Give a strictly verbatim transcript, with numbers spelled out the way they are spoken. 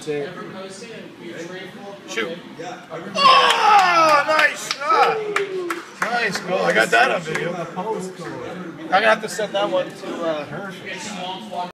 Shoot. Oh, nice shot. Nice goal. I got that on video. I'm going to have to send that one to uh, Hershey.